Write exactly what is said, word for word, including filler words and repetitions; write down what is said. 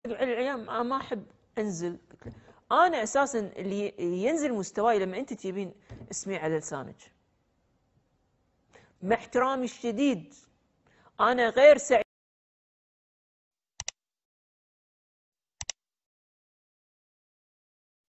العيال ما احب انزل. انا اساسا اللي ينزل مستواي لما انت تجيبين اسمي على لسانك. مع احترامي الشديد، انا غير سعيد